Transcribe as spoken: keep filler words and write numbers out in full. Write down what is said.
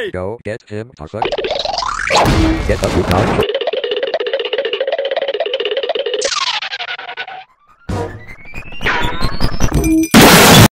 Go get him, Tarzan. Get the food dog.